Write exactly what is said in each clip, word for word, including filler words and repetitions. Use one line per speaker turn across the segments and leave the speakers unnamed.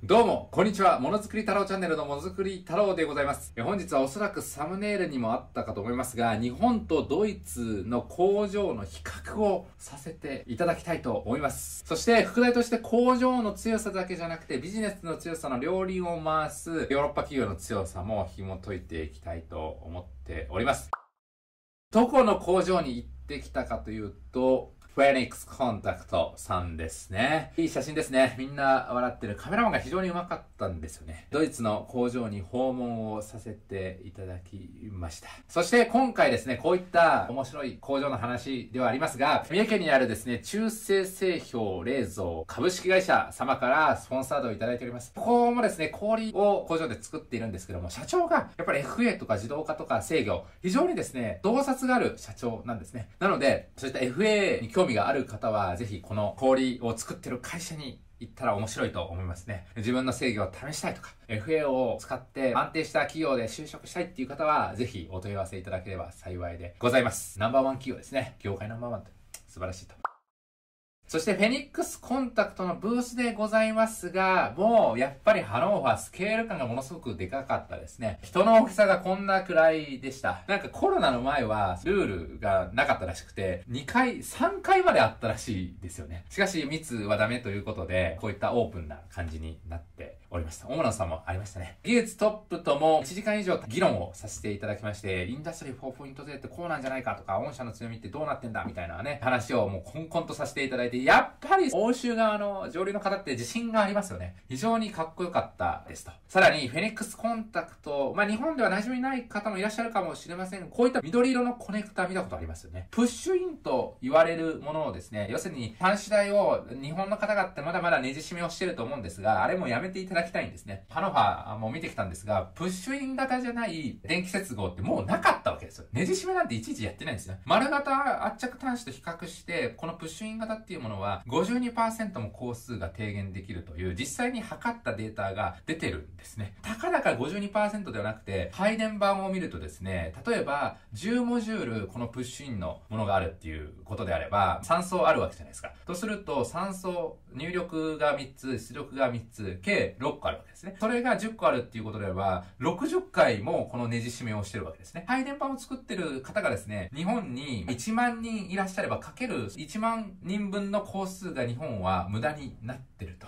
どうも、こんにちは。ものづくり太郎チャンネルのものづくり太郎でございます。本日はおそらくサムネイルにもあったかと思いますが、日本とドイツの工場の比較をさせていただきたいと思います。そして、副題として工場の強さだけじゃなくて、ビジネスの強さの両輪を回すヨーロッパ企業の強さも紐解いていきたいと思っております。どこの工場に行ってきたかというと、フェニックスコンタクトさんですね。いい写真ですね。みんな笑ってる。カメラマンが非常にうまかったんですよね。ドイツの工場に訪問をさせていただきました。そして今回ですね、こういった面白い工場の話ではありますが、三重県にあるですね、中性製氷冷蔵株式会社様からスポンサードをいただいております。ここもですね、氷を工場で作っているんですけども、社長がやっぱり エフエー とか自動化とか制御、非常にですね、洞察がある社長なんですね。なので、そういった エフエー に興味がある方は、ぜひこの氷を作ってる会社に行ったら面白いと思いますね。自分の制御を試したいとか、エフエー を使って安定した企業で就職したいっていう方は、ぜひお問い合わせいただければ幸いでございます。ナンバーワン企業ですね。業界ナンバーワンと素晴らしいと。そしてフェニックスコンタクトのブースでございますが、もうやっぱりハノーファースケール感がものすごくでかかったですね。人の大きさがこんなくらいでした。なんかコロナの前はルールがなかったらしくて、にかい、さんかいまであったらしいですよね。しかし密はダメということで、こういったオープンな感じになっておりました。主な差もありましたね。技術トップともいちじかん以上議論をさせていただきまして、インダストリー フォーポイントゼロ ってこうなんじゃないかとか、御社の強みってどうなってんだみたいなね、話をもうコンコンとさせていただいて、やっぱり欧州側の上流の方って自信がありますよね。非常にかっこよかったですと。さらに、フェニックスコンタクト、まあ、日本では馴染みない方もいらっしゃるかもしれませんが、こういった緑色のコネクタ見たことありますよね。プッシュインと言われるものをですね、要するに端子台を日本の方々ってまだまだネジ締めをしてると思うんですが、あれもやめていただきたいんですね。ハノファーも見てきたんですが、プッシュイン型じゃない電気接合ってもうなかったわけですよ。ネジ締めなんていちいちやってないんですよ。丸型圧着端子と比較して、このプッシュイン型っていうものは ごじゅうにパーセント も工数が低減できるという実際に測ったデータが出てるんですね。たかだか ごじゅうにパーセント ではなくて、配電盤を見るとですね、例えばじゅうモジュールこのプッシュインのものがあるっていうことであれば、さん層あるわけじゃないですか。とするとさん層、入力がみっつ、出力がみっつ、計ろっこあるわけですね。それがじゅっこあるっていうことであれば、ろくじゅっかいもこのネジ締めをしてるわけですね。配電盤を作ってる方がですね、日本にいちまんにんいらっしゃれば、かけるいちまんにんぶんの工数が日本は無駄になってると。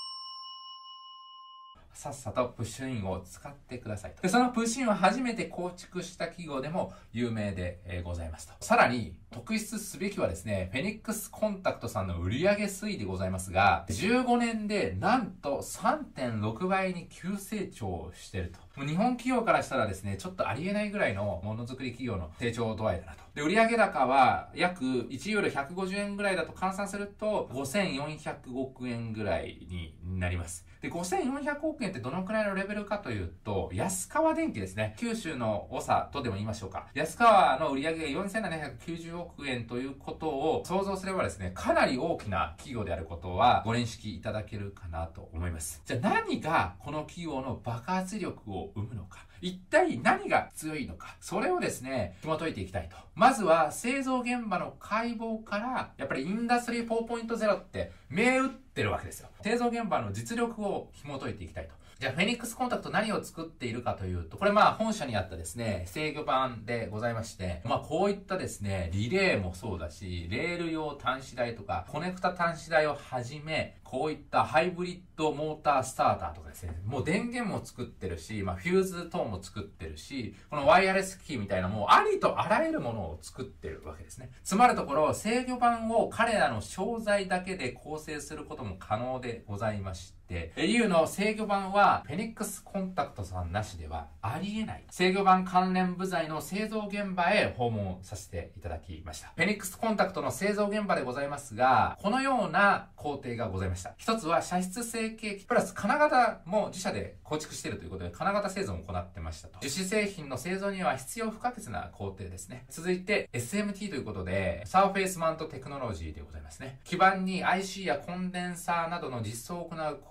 さっさとプッシュインを使ってくださいと。で、そのプッシュインを初めて構築した企業でも有名で、えー、ございますと。さらに、特筆すべきはですね、フェニックスコンタクトさんの売上推移でございますが、じゅうごねんでなんと さんてんろくばいに急成長していると。もう日本企業からしたらですね、ちょっとありえないぐらいのものづくり企業の成長度合いだなと。で、売上高は約いちユーロひゃくごじゅうえんぐらいだと換算するとごせんよんひゃくおくえんぐらいになります。で、ごせんよんひゃくおくえんってどのくらいのレベルかというと、安川電機ですね。九州の長とでも言いましょうか。安川の売上がよんせんななひゃくきゅうじゅうおくえんということを想像すればですね、かなり大きな企業であることはご認識いただけるかなと思います。じゃあ何がこの企業の爆発力を生むのか。一体何が強いのか。それをですね、紐解いていきたいと。まずは製造現場の解剖から、やっぱりインダストリー フォーポイントゼロ って銘打ってるわけですよ。製造現場の実力を紐解いていきたいと。じゃあ、フェニックスコンタクト何を作っているかというと、これまあ本社にあったですね、制御盤でございまして、まあこういったですね、リレーもそうだし、レール用端子台とか、コネクタ端子台をはじめ、こういったハイブリッドモータースターターとかですね、もう電源も作ってるし、まあフューズ等も作ってるし、このワイヤレスキーみたいなもうありとあらゆるものを作ってるわけですね。つまるところ、制御盤を彼らの商材だけで構成することも可能でございまして、いうの制御盤はフェニックスコンタクトさんなしではありえない。制御盤関連部材の製造現場へ訪問させていただきました。フェニックスコンタクトの製造現場でございますが、このような工程がございました。一つは射出成形機プラス金型も自社で構築しているということで金型製造も行ってましたと。樹脂製品の製造には必要不可欠な工程ですね。続いて エスエムティー ということでサーフェイスマウントテクノロジーでございますね。基板に アイシー やコンデンサーなどの実装を行う工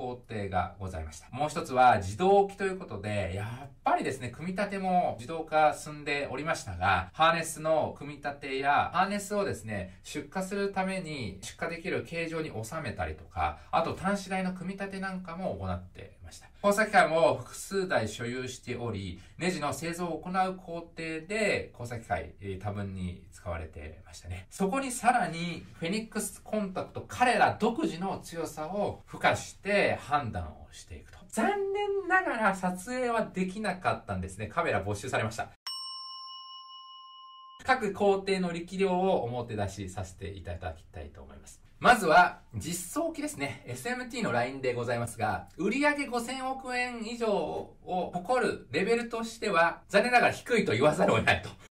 工程がございました。もう一つは自動機ということで、やっぱりですね、組み立ても自動化進んでおりましたが、ハーネスの組み立てや、ハーネスをですね、出荷するために出荷できる形状に収めたりとか、あと端子台の組み立てなんかも行っていました。工作機械も複数台所有しており、ネジの製造を行う工程で工作機械、多分に使われてましたね。そこにさらにフェニックスコンタクト、彼ら独自の強さを付加して判断をしていくと。残念ながら撮影はできなかったんですね。カメラ没収されました。各工程の力量を表出しさせていただきたいと思います。まずは、実装機ですね。エスエムティー のラインでございますが、売上ごせんおくえん以上を誇るレベルとしては、残念ながら低いと言わざるを得ないと。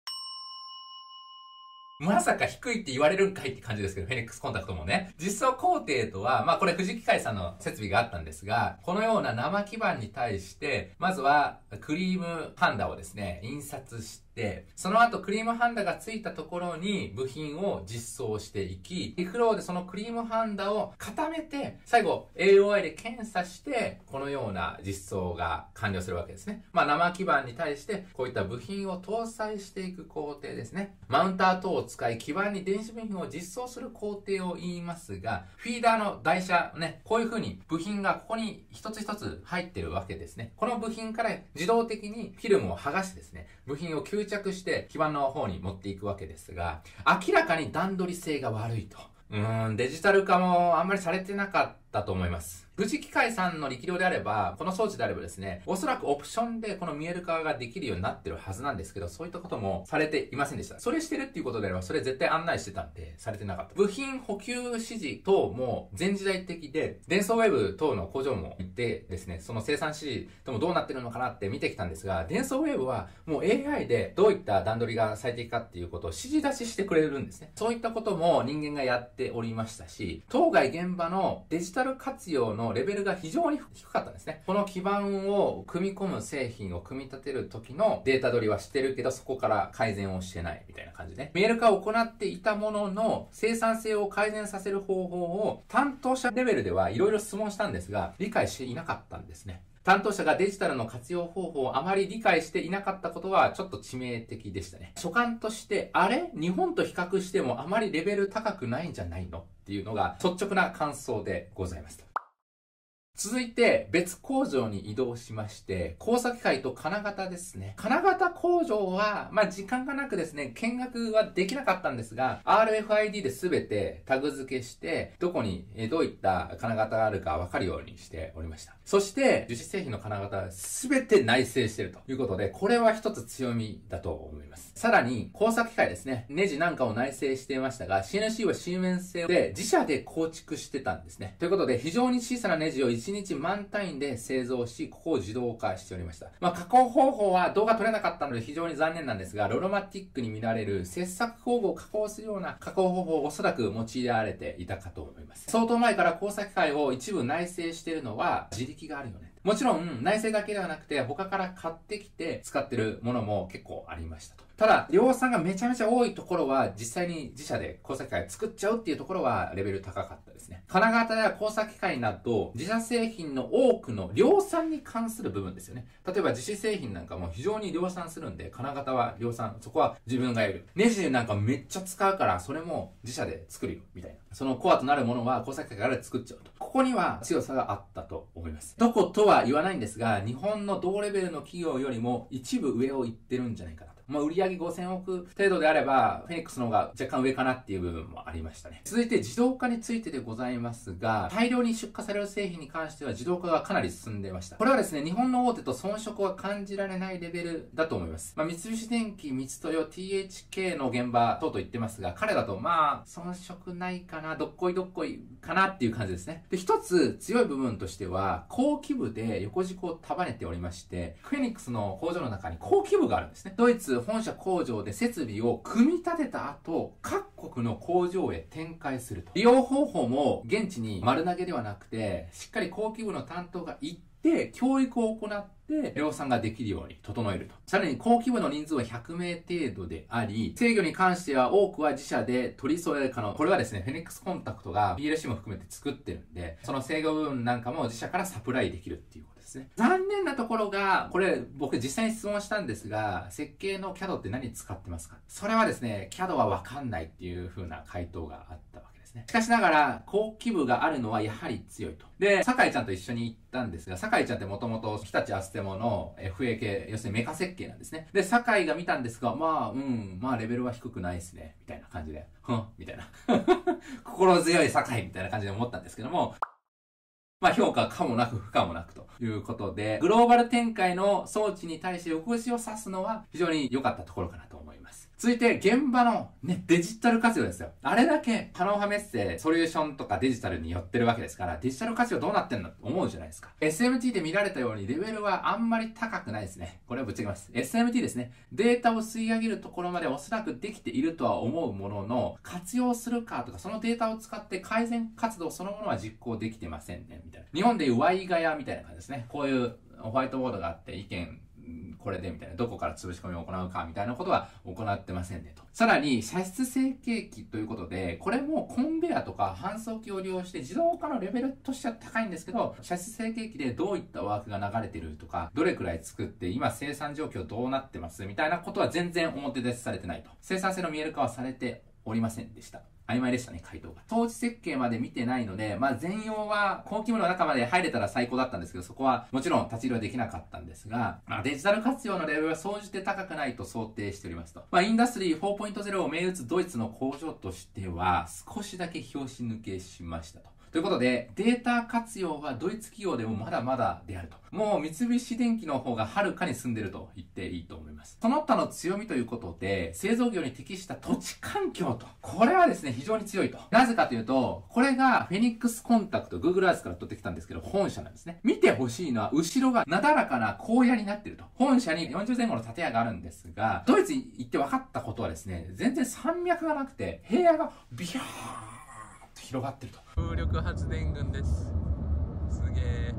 まさか低いって言われるんかいって感じですけど、フェニックスコンタクトもね。実装工程とは、まあこれ富士機械さんの設備があったんですが、このような生基板に対して、まずはクリームハンダをですね、印刷して、その後クリームハンダがついたところに部品を実装していき、リフローでそのクリームハンダを固めて、最後 エーオーアイ で検査して、このような実装が完了するわけですね。まあ生基板に対してこういった部品を搭載していく工程ですね。マウンター等を使い基板に電子部品を実装する工程を言いますが、フィーダーの台車ね、こういう風に部品がここに一つ一つ入ってるわけですね。この部品から自動的にフィルムを剥がしてですね、部品を吸着して基板の方に持っていくわけですが、明らかに段取り性が悪いと。うーん、デジタル化もあんまりされてなかったと思います。富士機械さんの力量であれば、この装置であればですね、おそらくオプションでこの見える化ができるようになってるはずなんですけど、そういったこともされていませんでした。それしてるっていうことであれば、それ絶対案内してたんで、されてなかった。部品補給指示等も全時代的で、デンソーウェブ等の工場も行ってですね、その生産指示ともどうなってるのかなって見てきたんですが、デンソーウェブはもう エーアイ でどういった段取りが最適かっていうことを指示出ししてくれるんですね。そういったことも人間がやっておりましたし、当該現場のデジタル活用のレベルが非常に低かったんですね。この基板を組み込む製品を組み立てる時のデータ取りはしてるけど、そこから改善をしてないみたいな感じで、ね、見える化を行っていたものの生産性を改善させる方法を担当者レベルではいろいろ質問したんですが、理解していなかったんですね。担当者がデジタルの活用方法をあまり理解していなかったことはちょっと致命的でしたね。所感として、あれ?日本と比較してもあまりレベル高くないんじゃないのっていうのが率直な感想でございます。続いて別工場に移動しまして、工作機械と金型ですね。金型工場は、まあ、時間がなくですね、見学はできなかったんですが、アールエフアイディー で全てタグ付けして、どこにどういった金型があるかわかるようにしておりました。そして、樹脂製品の金型は全て内製しているということで、これは一つ強みだと思います。さらに、工作機械ですね。ネジなんかを内製していましたが、シーエヌシー はシーメン製で自社で構築してたんですね。ということで、非常に小さなネジをいちにち満単位で製造し、ここを自動化しておりました。まあ、加工方法は動画撮れなかったので非常に残念なんですが、ロロマティックに見られる切削工具を加工するような加工方法をおそらく用いられていたかと思います。相当前から工作機械を一部内製しているのは自力があるよね。もちろん内製だけではなくて他から買ってきて使ってるものも結構ありましたと。ただ、量産がめちゃめちゃ多いところは、実際に自社で工作機械作っちゃうっていうところは、レベル高かったですね。金型や工作機械など、自社製品の多くの量産に関する部分ですよね。例えば、自主製品なんかも非常に量産するんで、金型は量産、そこは自分がやる。ネジなんかめっちゃ使うから、それも自社で作るよ、みたいな。そのコアとなるものは工作機械から作っちゃうと。ここには強さがあったと思います。どことは言わないんですが、日本の同レベルの企業よりも一部上を行ってるんじゃないかな。まあ、売上ごせんおく程度であれば、フェニックスの方が若干上かなっていう部分もありましたね。続いて自動化についてでございますが、大量に出荷される製品に関しては自動化がかなり進んでいました。これはですね、日本の大手と遜色は感じられないレベルだと思います。まあ、三菱電機、三つ豊、ティーエイチケー の現場等々言ってますが、彼だとまあ、遜色ないかな、どっこいどっこいかなっていう感じですね。で、一つ強い部分としては、後期部で横軸を束ねておりまして、フェニックスの工場の中に後期部があるんですね。ドイツ、 ず本社工場で設備を組み立てた後、各国の工場へ展開すると。利用方法も現地に丸投げではなくて、しっかり工機部の担当が行って教育を行って量産ができるように整えると。さらに工機部の人数はひゃくめい程度であり、制御に関しては多くは自社で取り添え可能。これはですね、フェニックスコンタクトが ピーエルシー も含めて作ってるんで、その制御部分なんかも自社からサプライできるっていうことですね。残念なところが、これ僕実際に質問したんですが、設計の キャド って何使ってますか？それはですね、キャド はわかんないっていう風な回答があったわけです。しかしながら、後期部があるのはやはり強いと。で、酒井ちゃんと一緒に行ったんですが、酒井ちゃんってもともと日立アステモの エフエー 系、要するにメカ設計なんですね。で、酒井が見たんですが、まあ、うん、まあレベルは低くないですね。みたいな感じで、ふん、みたいな。心強い酒井みたいな感じで思ったんですけども、まあ評価可もなく不可もなくということで、グローバル展開の装置に対して横串を刺すのは非常に良かったところかなと思います。続いて、現場のね、デジタル活用ですよ。あれだけ、カノンハメッセ、ソリューションとかデジタルに寄ってるわけですから、デジタル活用どうなってんのって思うじゃないですか。エスエムティー で見られたように、レベルはあんまり高くないですね。これはぶっちゃけます。エスエムティー ですね。データを吸い上げるところまでおそらくできているとは思うものの、活用するかとか、そのデータを使って改善活動そのものは実行できてませんね、みたいな。日本でいうワイガヤみたいな感じですね。こういうホワイトボードがあって、意見、これでみたいな、どこから潰し込みを行うかみたいなことは行ってませんねと。さらに、射出成形機ということで、これもコンベアとか搬送機を利用して自動化のレベルとしては高いんですけど、射出成形機でどういったワークが流れてるとか、どれくらい作って今生産状況どうなってますみたいなことは全然表出しされてないと。生産性の見える化はされておりませんでした。曖昧でしたね、回答が。装置設計まで見てないので、まあ全容は後期部の中まで入れたら最高だったんですけど、そこはもちろん立ち入りはできなかったんですが、まあ、デジタル活用のレベルは総じて高くないと想定しておりますと。まあインダストリー フォーポイントゼロ を銘打つドイツの工場としては、少しだけ拍子抜けしましたと。ということで、データ活用はドイツ企業でもまだまだであると。もう三菱電機の方がはるかに進んでると言っていいと思います。その他の強みということで、製造業に適した土地環境と。これはですね、非常に強いと。なぜかというと、これがフェニックスコンタクト、Google Earth から取ってきたんですけど、本社なんですね。見てほしいのは、後ろがなだらかな荒野になっていると。本社によんじゅうぜん後の建屋があるんですが、ドイツに行って分かったことはですね、全然山脈がなくて、平野がビャーッと広がってると。
風力発電群です。すげえ。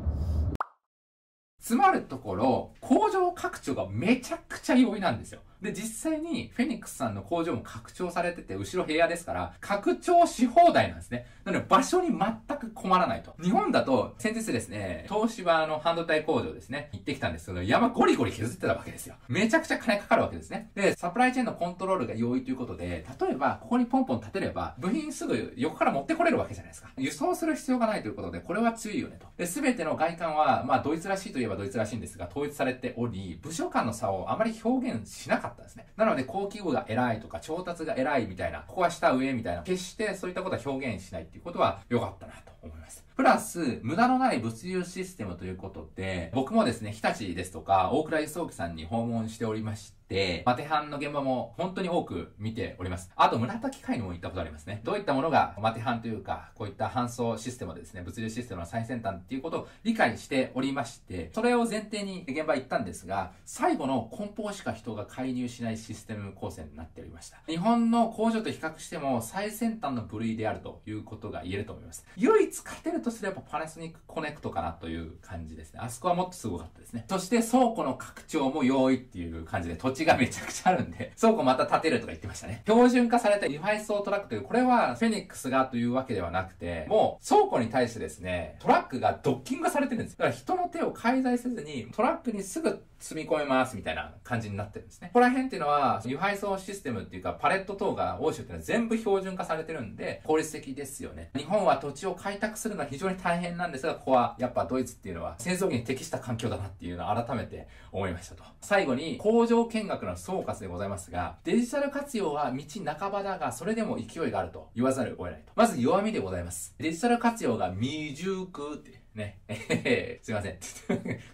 つまるところ、工場拡張がめちゃくちゃ容易なんですよ。で、実際にフェニックスさんの工場も拡張されてて、後ろ部屋ですから、拡張し放題なんですね。なので、場所に全く困らないと。日本だと、先日ですね、東芝の半導体工場ですね、行ってきたんですけど、山ゴリゴリ削ってたわけですよ。めちゃくちゃ金かかるわけですね。で、サプライチェーンのコントロールが容易ということで、例えば、ここにポンポン立てれば、部品すぐ横から持ってこれるわけじゃないですか。輸送する必要がないということで、これは強いよねと。で、すべての外観は、まあ、ドイツらしいといえばドイツらしいんですが、統一されており、部署間の差をあまり表現しなかったんですね。なので、後期部が偉いとか、調達が偉いみたいな、ここは下上みたいな、決してそういったことは表現しないっていうことは良かったなと思います。プラス、無駄のない物流システムということで、僕もですね、日立ですとか、大倉輸送機さんに訪問しておりまして、マテハンの現場も本当に多く見ております。あと、村田機械にも行ったことありますね。どういったものがマテハンというか、こういった搬送システムですね、物流システムの最先端っていうことを理解しておりまして、それを前提に現場行ったんですが、最後の梱包しか人が介入しないシステム構成になっておりました。日本の工場と比較しても最先端の部類であるということが言えると思います。唯一勝てるとすればパナソニックコネクトかなという感じですね。あそこはもっとすごかったですね。そして倉庫の拡張も容易っていう感じで土地がめちゃくちゃあるんで、倉庫また建てるとか言ってましたね。標準化された輸配送トラックという、これはフェニックスがというわけではなくて、もう倉庫に対してですね、トラックがドッキングされてるんです。だから人の手を介在せずにトラックにすぐ積み込めますみたいな感じになってるんですね。ここら辺っていうのは、輸配送システムっていうか、パレット等が欧州っていうのは全部標準化されてるんで、効率的ですよね。日本は土地を開拓するのは非常に大変なんですが、ここはやっぱドイツっていうのは製造業に適した環境だなっていうのを改めて思いましたと。最後に、工場見学の総括でございますが、デジタル活用は道半ばだが、それでも勢いがあると言わざるを得ないと。まず弱みでございます。デジタル活用が未熟って。ね。えへへすいません。こ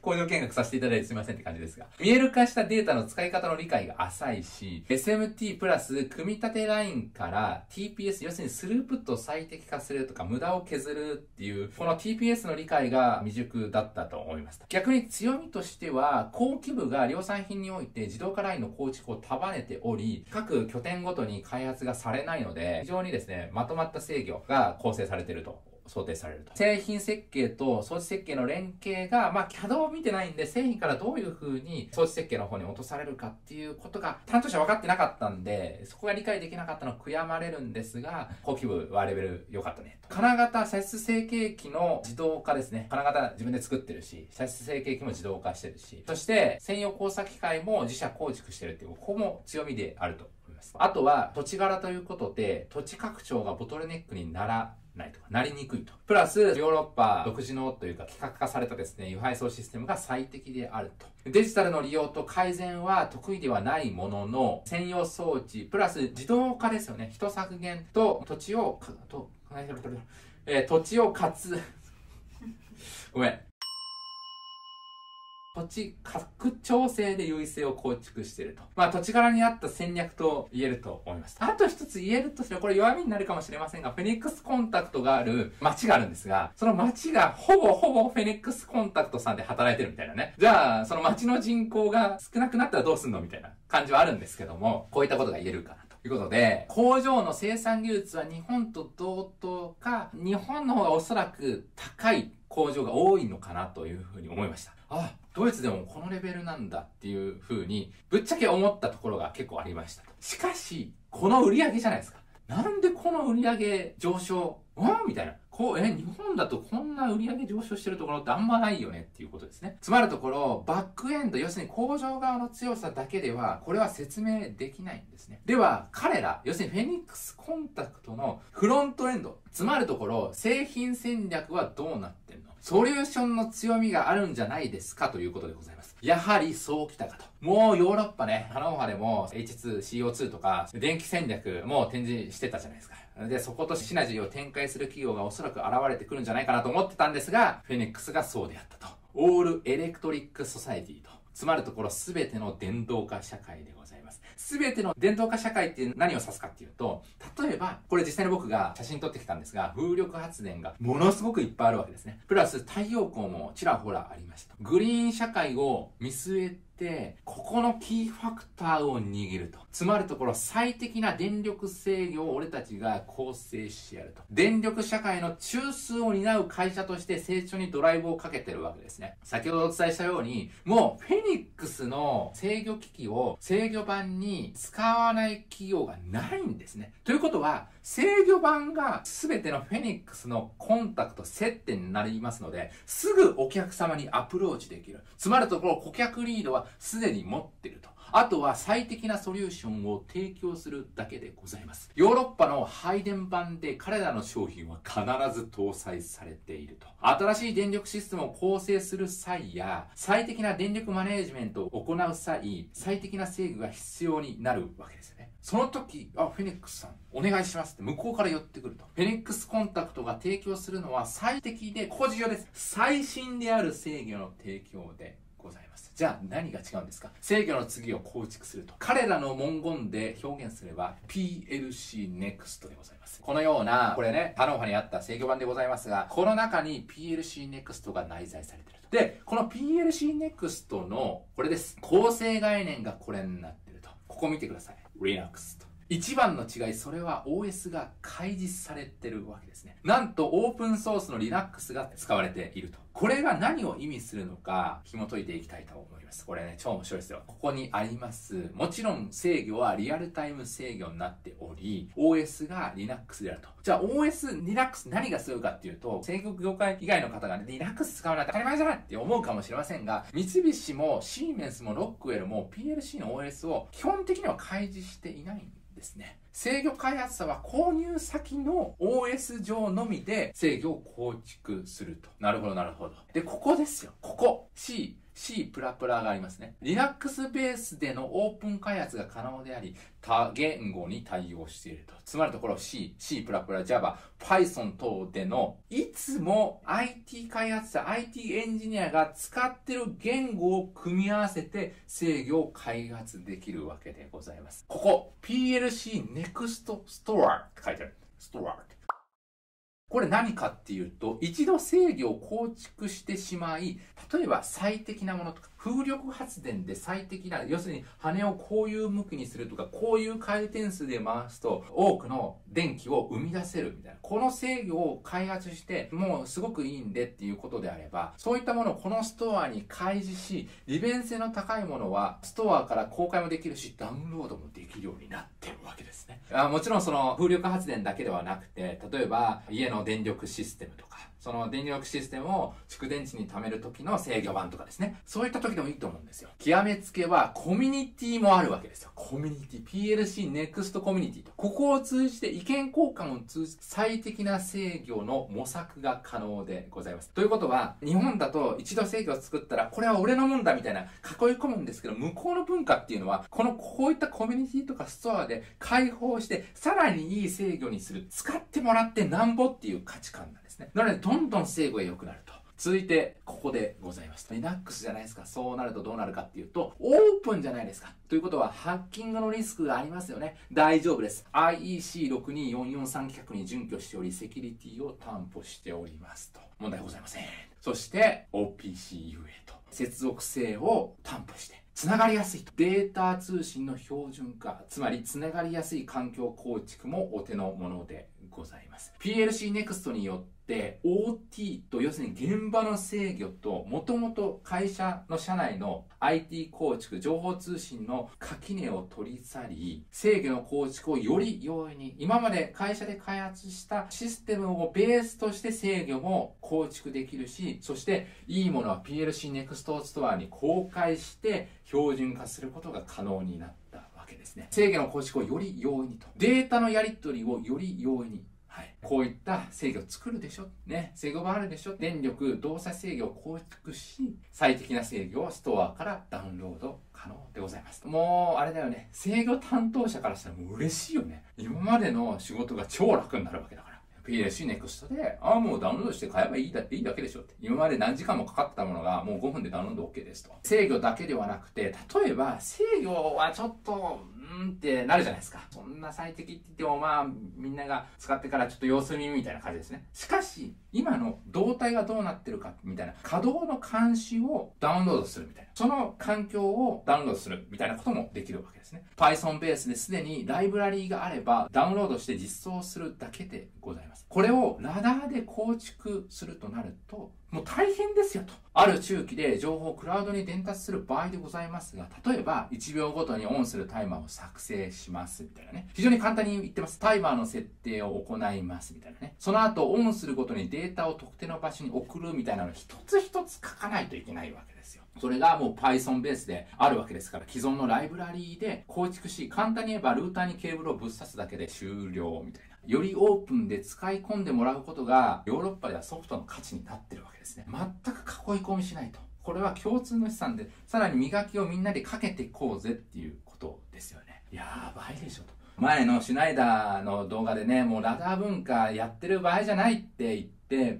工場見学させていただいてすいませんって感じですが。見える化したデータの使い方の理解が浅いし、エスエムティー プラス組み立てラインから ティーピーエス、要するにスループットを最適化するとか無駄を削るっていう、この ティーピーエス の理解が未熟だったと思います。逆に強みとしては、高規模が量産品において自動化ラインの構築を束ねており、各拠点ごとに開発がされないので、非常にですね、まとまった制御が構成されていると。想定されると。製品設計と装置設計の連携が、まあ、キャド を見てないんで、製品からどういう風に装置設計の方に落とされるかっていうことが、担当者分かってなかったんで、そこが理解できなかったのは悔やまれるんですが、高規模はレベル良かったねと。金型射出成形機の自動化ですね。金型自分で作ってるし、射出成形機も自動化してるし、そして専用工作機械も自社構築してるっていう、ここも強みであると思います。あとは、土地柄ということで、土地拡張がボトルネックにならないとか、なりにくいと。プラス、ヨーロッパ独自のというか、規格化されたですね、輸配送システムが最適であると。デジタルの利用と改善は得意ではないものの、専用装置、プラス自動化ですよね。人削減と土地を、と、えー、土地を活、ごめん。土地拡張性で優位性を構築していると。まあ土地柄に合った戦略と言えると思います。あと一つ言えるとしたら、これ弱みになるかもしれませんが、フェニックスコンタクトがある町があるんですが、その町がほぼほぼフェニックスコンタクトさんで働いてるみたいなね。じゃあ、その町の人口が少なくなったらどうすんのみたいな感じはあるんですけども、こういったことが言えるかなということで、工場の生産技術は日本と同等か、日本の方がおそらく高い工場が多いのかなというふうに思いました。あ、ドイツでもこのレベルなんだっていう風に、ぶっちゃけ思ったところが結構ありましたと。しかし、この売り上げじゃないですか。なんでこの売り上げ上昇わみたいな。こう、え、日本だとこんな売り上げ上昇してるところってあんまないよねっていうことですね。つまるところ、バックエンド、要するに工場側の強さだけでは、これは説明できないんですね。では、彼ら、要するにフェニックスコンタクトのフロントエンド、つまるところ、製品戦略はどうなってんの？ソリューションの強みがあるんじゃないですかということでございます。やはりそうきたかと。もうヨーロッパね、ハノーファでも エイチツー、シーオーツー とか電気戦略も展示してたじゃないですか。で、そことシナジーを展開する企業がおそらく現れてくるんじゃないかなと思ってたんですが、フェニックスがそうであったと。オールエレクトリックソサイティと。つまるところすべての電動化社会でございます。すべての電動化社会って何を指すかっていうと、例えば、これ実際に僕が写真撮ってきたんですが、風力発電がものすごくいっぱいあるわけですね。プラス太陽光もちらほらありました。グリーン社会を見据えて、ここのキーファクターを握ると。つまるところ最適な電力制御を俺たちが構成してやると。電力社会の中枢を担う会社として成長にドライブをかけてるわけですね。先ほどお伝えしたように、もうフェニックスの制御機器を制御盤に使わない企業がないんですね。ということは、制御盤が全てのフェニックスのコンタクト接点になりますので、すぐお客様にアプローチできる。つまるところ顧客リードはすでに持っていると。あとは最適なソリューションを提供するだけでございます。ヨーロッパの配電盤で彼らの商品は必ず搭載されていると。新しい電力システムを構成する際や、最適な電力マネージメントを行う際、最適な制御が必要になるわけですよね。その時、あ、フェニックスさん、お願いしますって向こうから寄ってくると。フェニックスコンタクトが提供するのは最適で、ここ重要です。最新である制御の提供でございます。じゃあ何が違うんですか？制御の次を構築すると。彼らの文言で表現すれば ピーエルシーネクスト でございます。このような、これね、ハノーファにあった制御盤でございますが、この中に ピーエルシーネクスト が内在されていると。で、この ピーエルシーネクスト の、これです。構成概念がこれになっていると。ここ見てください。Linux と。一番の違い、それは オーエス が開示されてるわけですね。なんとオープンソースの Linux が使われていると。これが何を意味するのか紐解いていきたいと思います。これね、超面白いですよ。ここにあります。もちろん制御はリアルタイム制御になっており、オーエス が Linux であると。じゃあ オーエス、Linux 何がするかっていうと、制御業界以外の方が、ね、Linux 使わないと当たり前じゃないって思うかもしれませんが、三菱もシーメンスもロックウェルも ピーエルシー の オーエス を基本的には開示していないんですね。制御開発者は購入先の オーエス 上のみで制御を構築すると。なるほど、なるほど。で、ここですよ。ここ。C、 C++ がありますね。Linux ベースでのオープン開発が可能であり、多言語に対応していると。つまりのところ C、C++、Java、Python 等での、いつも アイティー 開発者、アイティー エンジニアが使ってる言語を組み合わせて制御を開発できるわけでございます。ここ、ピーエルシー Next Store って書いてある。Store。これ何かっていうと、一度制御を構築してしまい、例えば最適なものとか、風力発電で最適な、要するに羽をこういう向きにするとか、こういう回転数で回すと多くの電気を生み出せるみたいな。この制御を開発して、もうすごくいいんでっていうことであれば、そういったものをこのストアに開示し、利便性の高いものはストアから公開もできるし、ダウンロードもできるようになってるわけですね。あもちろんその風力発電だけではなくて、例えば家の電力システムとか、その電力システムを蓄電池に貯める時の制御盤とかですね。そういった時でもいいと思うんですよ。極めつけはコミュニティもあるわけですよ。コミュニティ。ピーエルシー Next コミュニティと。ここを通じて意見交換を通じて最適な制御の模索が可能でございます。ということは、日本だと一度制御を作ったら、これは俺のもんだみたいな囲い込むんですけど、向こうの文化っていうのは、このこういったコミュニティとかストアで開放して、さらにいい制御にする。使ってもらってなんぼっていう価値観なんですね。なので、どんどん制御が良くなると。続いて、ここでございます。Linux じゃないですか。そうなるとどうなるかっていうと、オープンじゃないですか。ということは、ハッキングのリスクがありますよね。大丈夫です。アイイーシーろくにーよんよんさん 規格に準拠しており、セキュリティを担保しておりますと。問題ございません。そして、オーピーシーユーエー と。接続性を担保して、つながりやすいと。データ通信の標準化、つまりつながりやすい環境構築もお手の物でございます。ピーエルシー Next によって オーティー と要するに現場の制御ともともと会社の社内の アイティー 構築、情報通信の垣根を取り去り、制御の構築をより容易に、今まで会社で開発したシステムをベースとして制御も構築できるし、そしていいものは ピーエルシー Next Store に公開して標準化することが可能になったわけですね。制御の構築をより容易にと。データのやり取りをより容易に。はい、こういった制御を作るでしょ。ね。制御があるでしょ。電力、動作制御を構築し、最適な制御をストアからダウンロード可能でございます。もう、あれだよね。制御担当者からしたらもう嬉しいよね。今までの仕事が超楽になるわけだから。ピーエルシー Next で、ああ、もうダウンロードして買えばいいだいいだけでしょって。今まで何時間もかかったものがもうごふんでダウンロード OK ですと。制御だけではなくて、例えば制御はちょっと、うーんってなるじゃないですか。そんな最適って言ってもまあ、みんなが使ってからちょっと様子見みたいな感じですね。しかし、今の動態がどうなってるかみたいな、稼働の監視をダウンロードするみたいな。その環境をダウンロードするみたいなこともできるわけですね。Python ベースですでにライブラリーがあれば、ダウンロードして実装するだけでございます。これをラダーで構築するとなると、もう大変ですよと。ある周期で情報をクラウドに伝達する場合でございますが、例えばいちびょうごとにオンするタイマーを作成しますみたいなね。非常に簡単に言ってます。タイマーの設定を行いますみたいなね。その後オンするごとにデータを特定の場所に送るみたいなのを一つ一つ書かないといけないわけですよ。それがもう Python ベースであるわけですから、既存のライブラリーで構築し、簡単に言えばルーターにケーブルをぶっ刺すだけで終了みたいな。よりオープンで使い込んでもらうことがヨーロッパではソフトの価値になってるわけですね。全く囲い込みしないと。これは共通の資産で、さらに磨きをみんなでかけていこうぜっていうことですよね。やばいでしょと。前のシュナイダーの動画でね、もうラダー文化やってる場合じゃないって言って、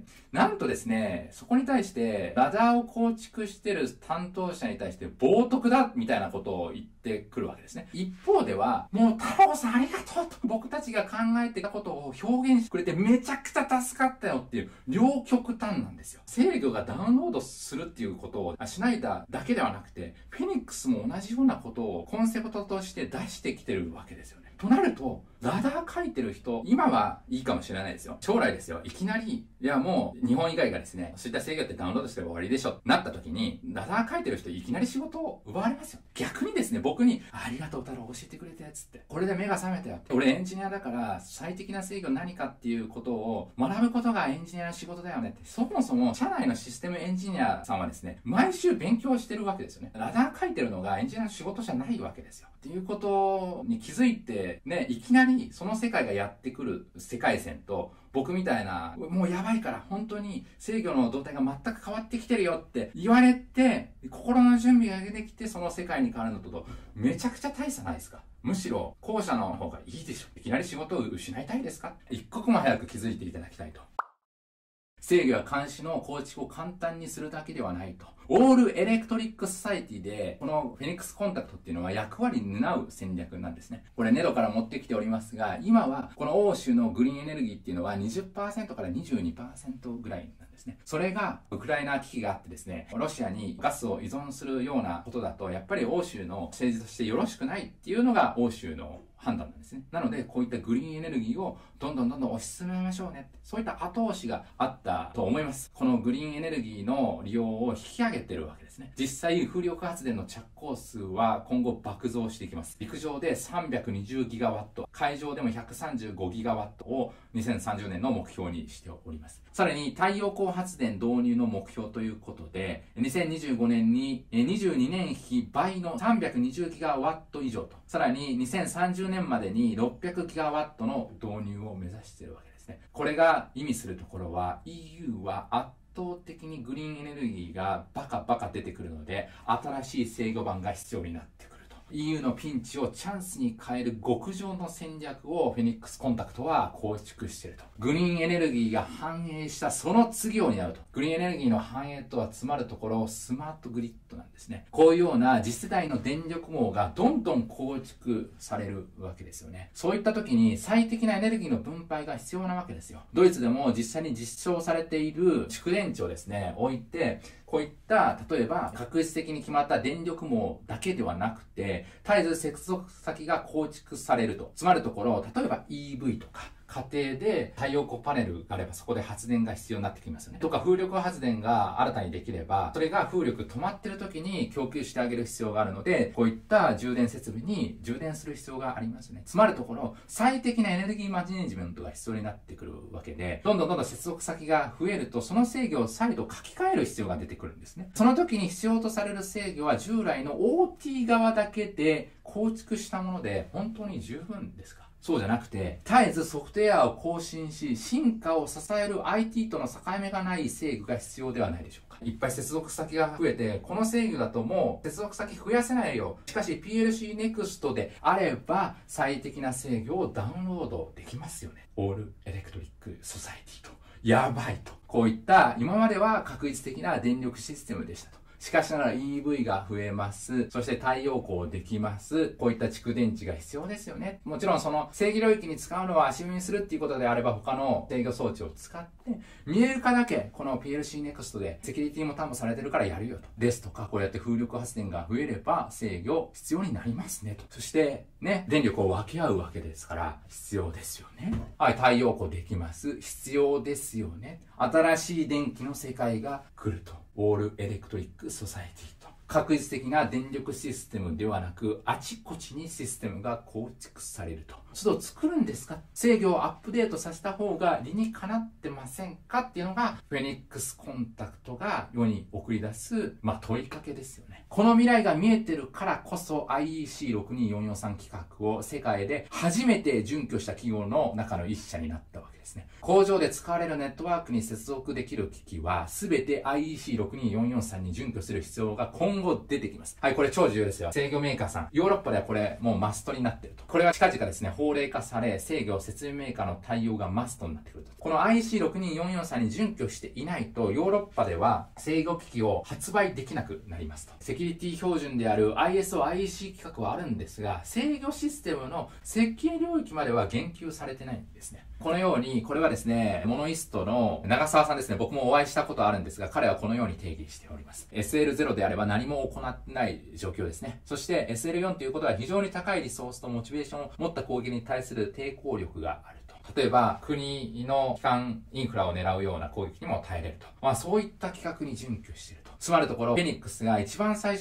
なんとですね、そこに対して、ラダーを構築してる担当者に対して冒涜だみたいなことを言ってくるわけですね。一方では、もう太郎さんありがとうと僕たちが考えてたことを表現してくれてめちゃくちゃ助かったよっていう両極端なんですよ。制御がダウンロードするっていうことを、シュナイダーだけではなくて、フェニックスも同じようなことをコンセプトとして出してきてるわけですよね。となると、ラダー書いてる人、今はいいかもしれないですよ。将来ですよ。いきなり、いやもう、日本以外がですね、そういった制御ってダウンロードして終わりでしょ。なった時に、ラダー書いてる人、いきなり仕事を奪われますよ。逆にですね、僕に、ありがとう太郎教えてくれたやつって。これで目が覚めたよ。俺エンジニアだから、最適な制御何かっていうことを学ぶことがエンジニアの仕事だよねって。そもそも、社内のシステムエンジニアさんはですね、毎週勉強してるわけですよね。ラダー書いてるのがエンジニアの仕事じゃないわけですよ。っていうことに気づいて、ね、いきなりりその世界がやってくる世界線と、僕みたいな、もうやばいから本当に制御の動態が全く変わってきてるよって言われて、心の準備が出てきてその世界に変わるのと、めちゃくちゃ大差ないですか？むしろ後者の方がいいでしょ。いきなり仕事を失いたいですか？一刻も早く気づいていただきたいと。制御や監視の構築を簡単にするだけではないと。オールエレクトリックソサイティで、このフェニックスコンタクトっていうのは役割に担う戦略なんですね。これネドから持ってきておりますが、今はこの欧州のグリーンエネルギーっていうのは にじゅっパーセント から にじゅうにパーセント ぐらいなんですね。それがウクライナ危機があってですね、ロシアにガスを依存するようなことだと、やっぱり欧州の政治としてよろしくないっていうのが欧州の判断なんですね。なので、こういったグリーンエネルギーをどんどんどんどん推し進めましょうね。そういった後押しがあったと思います。このグリーンエネルギーの利用を引き上げてるわけですね。実際、風力発電の着工数は今後爆増していきます。陸上でさんびゃくにじゅうギガワット、海上でもひゃくさんじゅうごギガワットをにせんさんじゅうねんの目標にしております。さらに、太陽光発電導入の目標ということで、にせんにじゅうごねんににじゅうにねん比倍のさんびゃくにじゅうギガワット以上と、さらににせんさんじゅうねんまでにろっぴゃくギガワットの導入を目指しているわけですね。これが意味するところは、イーユー は圧倒的にグリーンエネルギーがバカバカ出てくるので、新しい制御盤が必要になってくる。イーユー のピンチをチャンスに変える極上の戦略をフェニックスコンタクトは構築していると。グリーンエネルギーが反映したその次を担うと。グリーンエネルギーの反映とは詰まるところ、スマートグリッドなんですね。こういうような次世代の電力網がどんどん構築されるわけですよね。そういった時に最適なエネルギーの分配が必要なわけですよ。ドイツでも実際に実証されている蓄電池をですね、置いて、こういった、例えば、確実的に決まった電力網だけではなくて、絶えず接続先が構築されると。つまるところ、例えば イーブイ とか、家庭で太陽光パネルがあればそこで発電が必要になってきますよね。とか風力発電が新たにできれば、それが風力止まってる時に供給してあげる必要があるので、こういった充電設備に充電する必要がありますね。つまるところ、最適なエネルギーマネジメントが必要になってくるわけで、どんどんどんどん接続先が増えると、その制御を再度書き換える必要が出てくるんですね。その時に必要とされる制御は従来の オーティー 側だけで構築したもので、本当に十分ですか？そうじゃなくて、絶えずソフトウェアを更新し、進化を支える アイティー との境目がない制御が必要ではないでしょうか。いっぱい接続先が増えて、この制御だともう接続先増やせないよ。しかし ピーエルシー ネクスト であれば、最適な制御をダウンロードできますよね。オールエレクトリックソサイティと。やばいと。こういった今までは確実的な電力システムでしたと。しかしながら イーブイ が増えます。そして太陽光できます。こういった蓄電池が必要ですよね。もちろんその制御領域に使うのは足踏みするっていうことであれば他の制御装置を使って見える化だけこの ピーエルシー ネクスト でセキュリティも担保されてるからやるよと。ですとかこうやって風力発電が増えれば制御必要になりますねと。そしてね、電力を分け合うわけですから必要ですよね。はい、太陽光できます。必要ですよね。新しい電気の世界が来ると。オールエレクトリックソサイティと。確実的な電力システムではなく、あちこちにシステムが構築されると。それを作るんですか？制御をアップデートさせた方が理にかなってませんかっていうのが、フェニックスコンタクトが世に送り出す、まあ、問いかけですよね。この未来が見えてるからこそ アイイーシーろくにーよんよんさん 企画を世界で初めて準拠した企業の中の一社になったわけですね。工場で使われるネットワークに接続できる機器は全て アイイーシーろくにーよんよんさん に準拠する必要が今後出てきます。はい、これ超重要ですよ。制御メーカーさん。ヨーロッパではこれもうマストになってると。これは近々ですね、法令化され、制御設備メーカーの対応がマストになってくると。この アイイーシーろくにーよんよんさん に準拠していないと、ヨーロッパでは制御機器を発売できなくなりますと。セキュリティ標準である アイエスオー、アイイーシー 規格はあるんですが、制御システムの設計領域までは言及されてないんですね。このように、これはですね、モノイストの長澤さんですね、僕もお会いしたことあるんですが、彼はこのように定義しております。エスエルゼロ であれば何も行ってない状況ですね。そして エスエルフォー ということは非常に高いリソースとモチベーションを持った攻撃に対する抵抗力があると。例えば、国の基幹インフラを狙うような攻撃にも耐えれると。まあそういった規格に準拠していると。つまるところ、フェニックスが一番最初に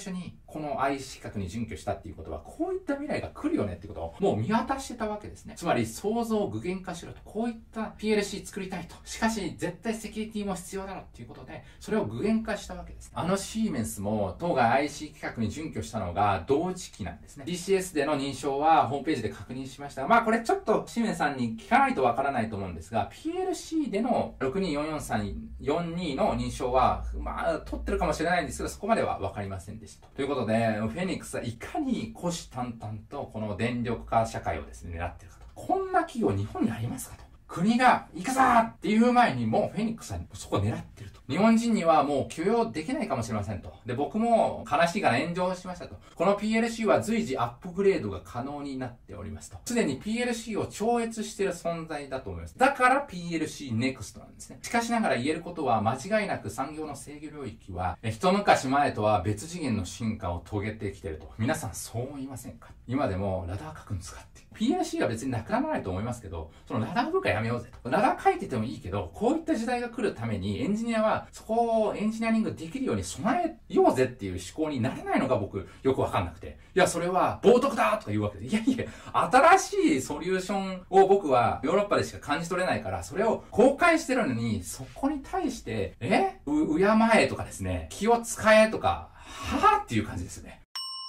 この アイシー 規格に準拠したっていうことは、こういった未来が来るよねってことをもう見渡してたわけですね。つまり想像を具現化しろと。こういった ピーエルシー 作りたいと。しかし、絶対セキュリティも必要だろっていうことで、それを具現化したわけです。あのシーメンスも当該 アイシー 規格に準拠したのが同時期なんですね。ティーシーエス での認証はホームページで確認しましたが、まあこれちょっとシーメンスさんに聞かないとわからないと思うんですが、ピーエルシー でのろくにーよんよんさんよんにの認証は、まあ取ってるかもしれないんですけど、そこまではわかりませんでした。ということで、フェニックスはいかに虎視眈々とこの電力化社会をですね、狙ってるかと。こんな企業日本にありますかと。国が行くぞーっていう前にもうフェニックスはそこを狙ってると。日本人にはもう許容できないかもしれませんと。で、僕も悲しいから炎上しましたと。この ピーエルシー は随時アップグレードが可能になっておりますと。すでに ピーエルシー を超越している存在だと思います。だから ピーエルシー ネクストなんですね。しかしながら言えることは間違いなく産業の制御領域は一昔前とは別次元の進化を遂げてきていると。皆さんそう思いませんか？今でもラダー書くんですかって。ピーエルシー は別になくならないと思いますけど、そのラダー文化やめようぜと。ラダー書いててもいいけど、こういった時代が来るためにエンジニアはそこをエンジニアリングできるように備えようぜっていう思考になれないのが僕よくわかんなくて。いや、それは冒涜だとか言うわけで。いやいや、新しいソリューションを僕はヨーロッパでしか感じ取れないから、それを公開してるのに、そこに対して、えう、敬えとかですね、気を使えとか、はぁっていう感じですよね。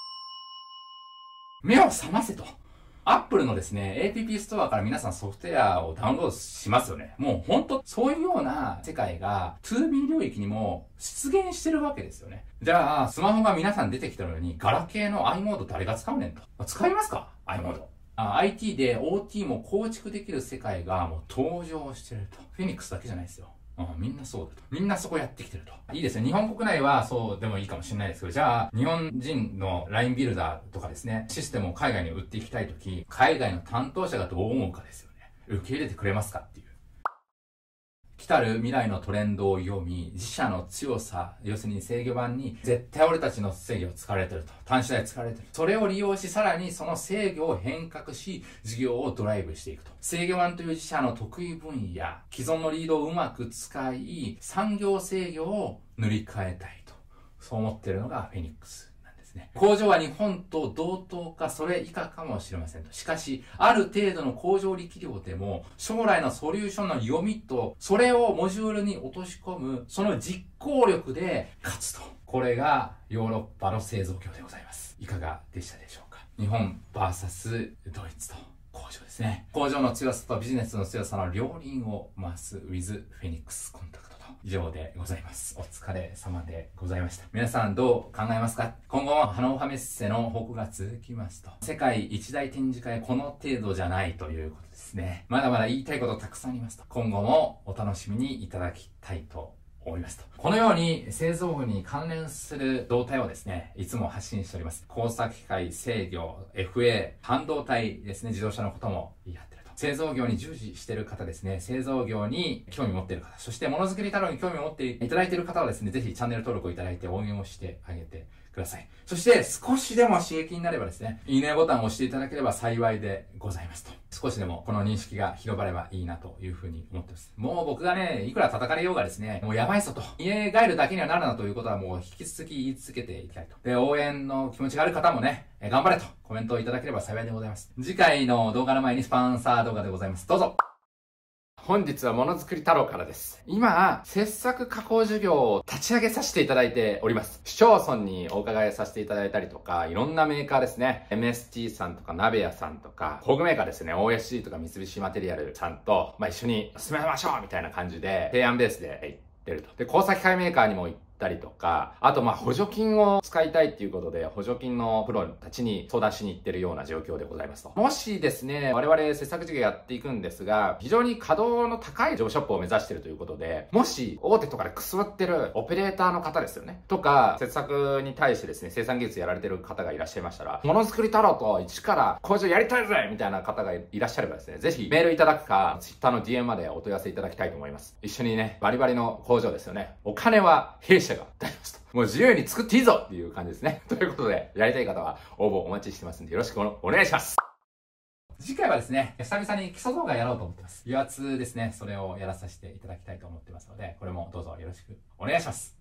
目を覚ませと。アップルのですね、エーピーピー ストアから皆さんソフトウェアをダウンロードしますよね。もうほんと、そういうような世界が ツービー 領域にも出現してるわけですよね。じゃあ、スマホが皆さん出てきたのに、ガラケーの i モード誰が使うねんと。使いますか ?i モード。アイティー で オーティー も構築できる世界がもう登場してると。フェニックスだけじゃないですよ。うん、みんなそうだと。みんなそこやってきてると。いいですね。日本国内はそうでもいいかもしれないですけど、じゃあ、日本人の ライン ビルダーとかですね、システムを海外に売っていきたいとき、海外の担当者がどう思うかですよね。受け入れてくれますかっていう。来たる未来のトレンドを読み、自社の強さ、要するに制御盤に絶対俺たちの制御を使われてると。端子台使われてる。それを利用し、さらにその制御を変革し、事業をドライブしていくと。制御盤という自社の得意分野、既存のリードをうまく使い、産業制御を塗り替えたいと。そう思っているのがフェニックス。工場は日本と同等かそれ以下かもしれませんと。しかし、ある程度の工場力量でも、将来のソリューションの読みと、それをモジュールに落とし込む、その実行力で勝つと。これがヨーロッパの製造業でございます。いかがでしたでしょうか。日本 ブイエス ドイツと工場ですね。工場の強さとビジネスの強さの両輪を増す with フェニックスコンタクト。以上でございます。お疲れ様でございました。皆さんどう考えますか？今後もハノーハメッセの報告が続きますと。世界一大展示会この程度じゃないということですね。まだまだ言いたいことたくさんありますと。今後もお楽しみにいただきたいと思いますと。このように製造業に関連する動態をですね、いつも発信しております。工作機械、制御、エフエー、半導体ですね、自動車のこともやってると。製造業に従事している方ですね、製造業に興味を持っている方、そしてものづくり太郎に興味を持っていただいている方はですね、ぜひチャンネル登録をいただいて応援をしてあげてください。そして少しでも刺激になればですね、いいねボタンを押していただければ幸いでございますと。少しでもこの認識が広がればいいなというふうに思ってます。もう僕がね、いくら叩かれようがですね、もうやばいぞと。家帰るだけにはなるなということはもう引き続き言い続けていきたいと。で、応援の気持ちがある方もね、頑張れとコメントをいただければ幸いでございます。次回の動画の前にスポンサー動画でございます。どうぞ。本日はものづくり太郎からです。今、切削加工事業を立ち上げさせていただいております。市町村にお伺いさせていただいたりとか、いろんなメーカーですね。エムエスティー さんとか、鍋屋さんとか、工具メーカーですね。オーエスシー とか三菱マテリアルさんと、まあ、一緒に進めましょうみたいな感じで、提案ベースで行ってると。で、工作機械メーカーにも行ってたりとか、あとまあ補助金を使いたいっていうことで補助金のプロたちに相談しに行ってるような状況でございますと。もしですね、我々制作事業やっていくんですが、非常に稼働の高いジョブショップを目指しているということで、もし大手とかでくすぶってるオペレーターの方ですよね。とか、制作に対してですね、生産技術やられてる方がいらっしゃいましたら、ものづくり太郎と一から工場やりたいぜみたいな方がいらっしゃればですね、ぜひメールいただくか、Twitter の ディーエム までお問い合わせいただきたいと思います。一緒にね、バリバリの工場ですよね。お金は弊社が出しますと。もう自由に作っていいぞっていう感じですね。ということで、やりたい方は応募お待ちしてますんで、よろしくお願いします。次回はですね、久々に基礎動画やろうと思ってます。油圧ですね、それをやらさせていただきたいと思ってますので、これもどうぞよろしくお願いします。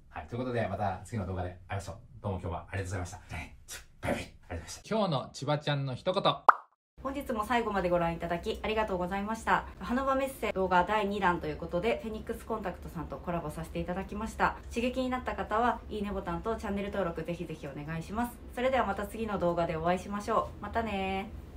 はい、ということでまた次の動画で会いましょう。どうも今日はありがとうございました。じゃあね、バイバイ。ありがとうございました。今日の千葉ちゃんの一言。
本日も最後までご覧いただきありがとうございました。花場メッセ動画だいにだんということでフェニックスコンタクトさんとコラボさせていただきました。刺激になった方はいいねボタンとチャンネル登録ぜひぜひお願いします。それではまた次の動画でお会いしましょう。またねー。